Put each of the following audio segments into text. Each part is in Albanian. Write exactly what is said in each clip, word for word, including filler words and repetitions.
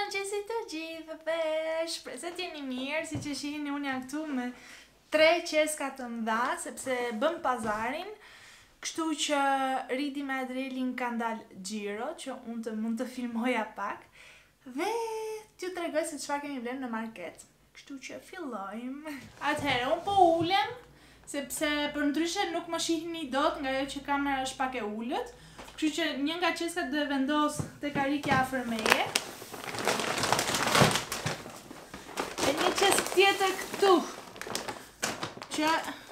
mëngjesit të gjithëve, shpresoj se t'jeni mirë, si që shihni unë jam këtu me tre qeska të mëdha, sepse bëm pazarin, kështu që Ridi me Adrielin kanë dalë xhiro, që unë të mund të filmoja pak, dhe t'ju tregoj se çfarë kemi blerë në market, kështu që fillojmë. Atëherë, unë po ulem, sepse për ndryshe nuk më shihni dot nga ajo që kamera është pak e ullët, kështu që një nga qeskat do e vendos tek arikja afër meje. E një qesk tjetër këtu. Që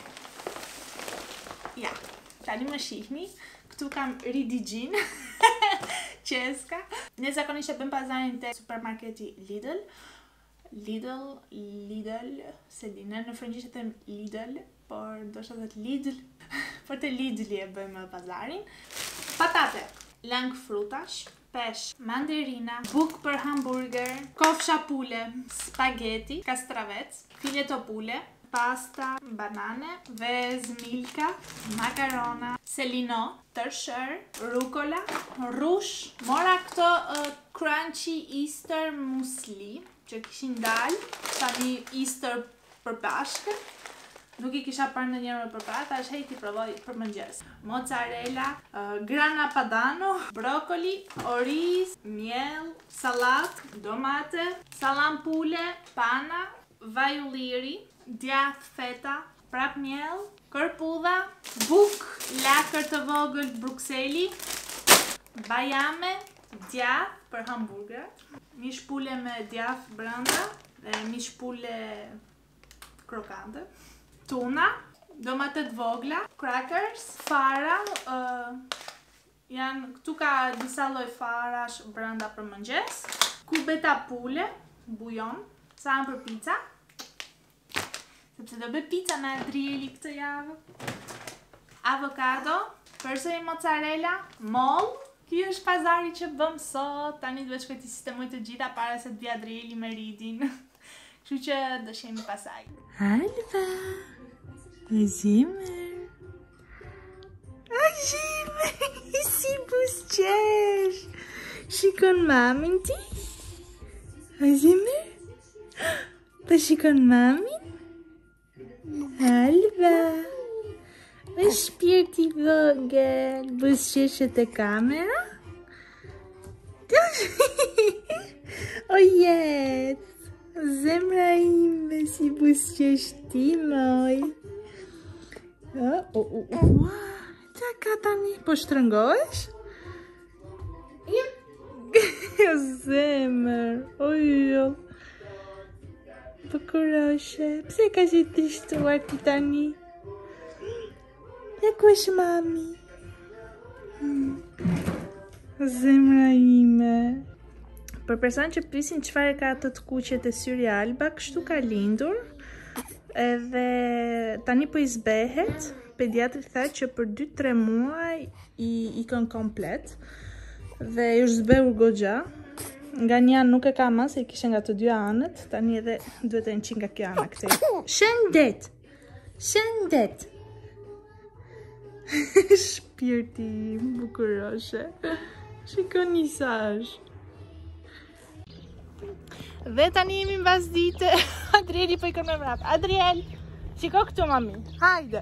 ja, tani më shihni. Këtu kam Ridi Gjin. Qeska. Ne zakonisht e bëm pazarin te supermarketi Lidl. Lidl, Lidl, se di, ne në frëngjisht e them Lidl, por ndoshta thot Lidl. Por te Lidli e bëjmë pazarin. Patate, lang frutash, pesh, mandarina, buk për hamburger, kofsha pule, spaghetti, kastravec, fileto pule, pasta, banane, vez, milka, makarona, selino, tërshër, rucola, rush. Mora këto uh, crunchy Easter musli që kishin dalë, tani Easter për Pashkën. Nuk i kisha parë ndonjëherë për para, tash hej ti provoj për mëngjes. Mozzarella, uh, grana padano, brokoli, oriz, miell, sallat, domate, salam pule, pana, vaj ulliri, djath feta, prap miell, kërpudha, buk, lakër të vogël brukseli, bajame, djath për hamburger, mish pule me djath brenda dhe mish pule krokante. Tuna, domate të vogla, crackers, fara, uh, janë, këtu ka disa lloj farash brenda për mëngjes, kubeta pule, bujon, sa janë për pica, sepse do bëj pica me Adrieli këtë javë, avokado, përsëri mozzarella, moll, ky është pazari që bëm sot, tani duhet shkoj të sistemoj të gjitha para se të vi Adrieli me Ridin, kështu që do shihemi pasaj. Alba! Azimër! Azimër! Si busqesh! Shikon mamin ti? Azimër? Po shikon mamin? Alba! Me shpirti vogël, busqeshet e kamera? O jet! Zemra ime, si busqesh ti, moj! Oh, oh, oh, oh. Qa ka tani? Po shtrëngohesh? O zemër, ojo. Po kuroshe, pse ka që të shtuar ti tani? Ja ku është mami? O zemra ime. Për person që pysin çfarë ka ato të kuqet e syri Alba, kështu ka lindur. Edhe tani po i zbehet, pediatri tha që për dy tre muaj i ikën komplet dhe i është zbehur goxha. Nga një anë nuk e ka më, se i kishe nga të dy anët, tani edhe duhet e në qinë nga kjo anë këtej. Shëndet! Shëndet! Shpirti bukuroshe. Shikon nisash. Dhe tani jemi mbas dite, Adrieli po i kënë me mrap. Adriel, shiko këtu mami, hajde.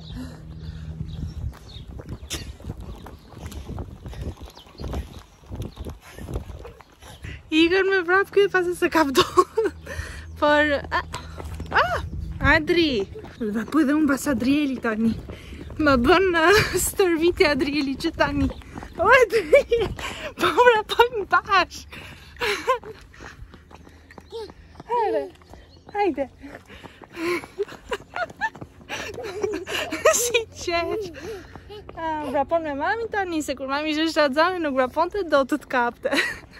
I kënë me mrap këtë pasi se ka vdonë. Por, ah, Adri, dhe po edhe unë bas Adrieli tani. Më bën stërviti Adrieli që tani. O Adri, po mrapojmë bash. Hajde, hajde. Si qesh. Vrapon me mami tani, se kur mami ishte shtatzani nuk vraponte do të të kapte.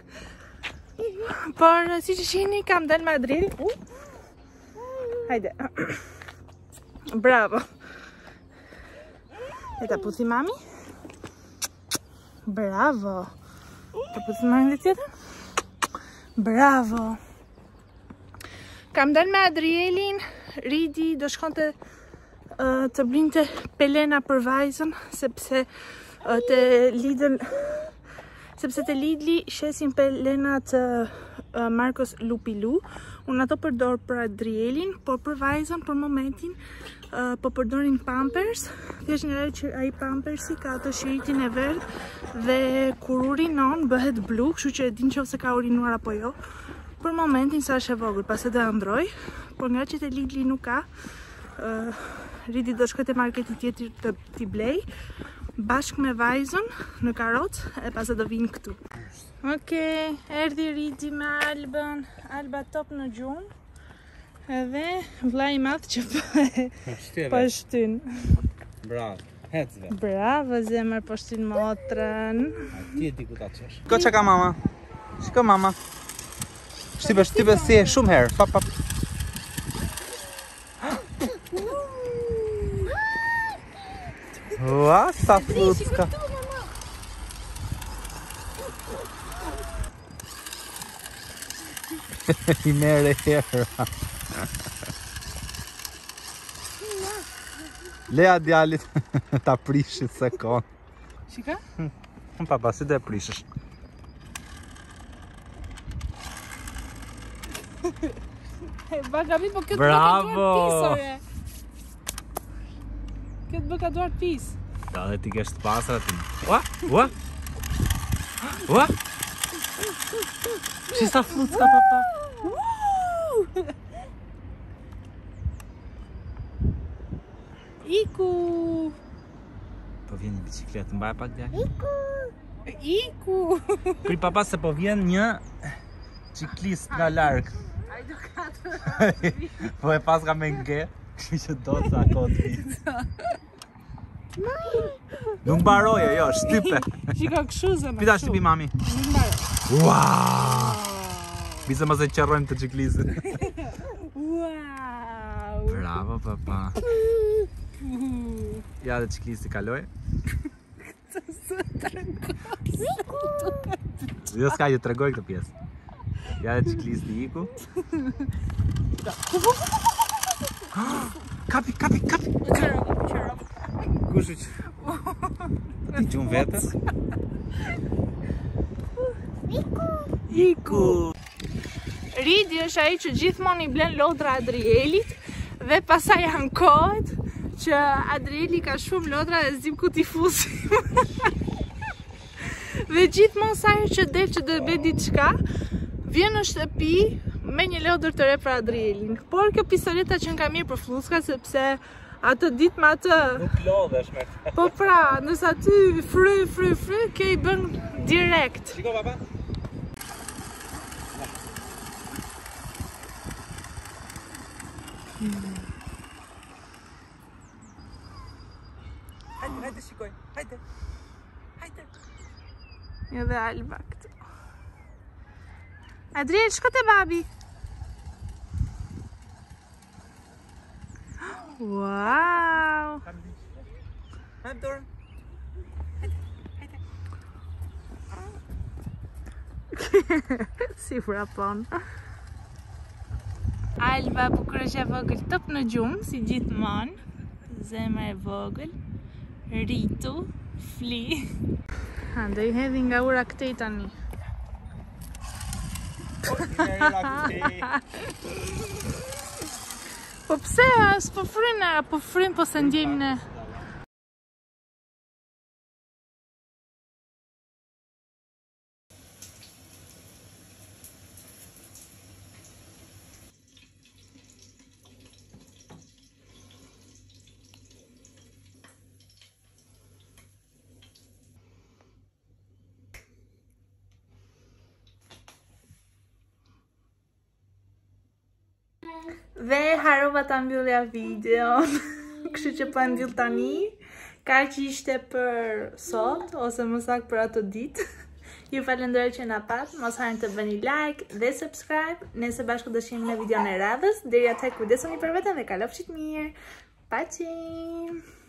Por si që shini kam del me Adrieli. Hajde. Bravo. E ta puthi mami. Bravo. Ta puthi mami dhe tjetër. Bravo. Kam del me Adrielin, Ridi do shkonte uh, të blinte pelena për vajzën, sepse uh, të Lidl sepse te Lidli shesin pelenat uh, uh, markës Lupilu. Unë ato përdor për Adrielin, por për vajzën për momentin uh, po përdorin Pampers. Thjesht nga që ai Pampersi ka atë shiritin e verdh dhe kur urinon bëhet blu, kështu që e din nëse ka urinuar apo jo. Për momentin sa është e vogël, pas e do ndroj, por nga që te Lidli nuk ka, uh, Ridi do shkoj te marketi tjetër të t'i blej, bashkë me vajzën në karrocë e pas e do vinë këtu. Okej, erdhi Ridi me Albën, Alba top në gjumë, edhe vllai i madh që po e shtyn. Bravo, hecve. Bravo zemër, po shtyn motrën. A ti e di ku ta çesh. Shiko çka ka mama. Shiko mama. Shtype, shtype si e shumë herë. Pap pap. Ua, sa frucka. I mere herë. Lea djalit ta prishit se kon. Shika? Unë papa, si do e prishësh? Bagami, po këtë Bravo! bëka duart pisore. Këtë bëka duart pis. Da dhe ti kesh të pasra ti. Ua, ua. Ua. Shi sa frucka papa. Iku! Po vjen një bicikletë, mbaj pak djali. Iku! Iku! Kri papa se po vjen një ciklist nga larg. Ai do katë. Po e pas ka me nge, kështu që do të ako të vitë. Nuk mbaroje, jo, shtype. Shiko kështu zemë. Pita shtypi mami. Nuk mbaroj. Wow! Bise mos e qërrojmë të ciklistin. Wow! Bravo papa. Ja dhe ciklisti kaloj. Jo s'ka ju të regoj këtë pjesë. Ja dhe ciklisti iku. Kapi, kapi, kapi. Kushu që ti gjumë vetës. Iku! Iku! Ridi është ai që gjithmonë i blen lodra Adrielit dhe pastaj ankohet që Adrieli ka shumë lodra dhe zim ku t'i fusim. Dhe gjithmonë sa herë që del që do të bëj diçka, vjen në shtëpi me një lodër të re për Adrielin. Por kjo pistoleta që nga mirë për fluska, sepse atë ditë me atë... Nuk lodhesh me këtë. Po pra, nëse aty fry, fry, fry, kjo i bën direkt. Shiko papa. Hajde, hajde shikoj, hajde. Hajde. Jo dhe Alba këtu. Adriel, shko te babi. Wow! Hajde dorë. Si frapon. Alba bukur është e vogël top në gjumë, si gjithmonë. Zemra e vogël. Ritu, fli. Ha, do i hedhi nga ura këtej tani. Po pse, s'po frynë, po frynë, po se ndjejmë ne. Dhe harova ta mbyllja videon, kështu që po e mbyll tani. Kaq ishte për sot, ose më saktë për ato ditë. Ju falenderoj që na pat, mos harroni të bëni like dhe subscribe. Nëse bashkë do shihemi në videon e radhës, deri atëherë kujdesuni për veten dhe kalofshit mirë. Paqim!